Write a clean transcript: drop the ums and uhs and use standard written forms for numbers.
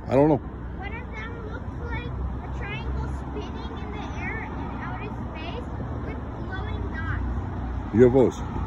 I don't know. One of them looks like a triangle spinning in the air in outer space with glowing dots. UFOs.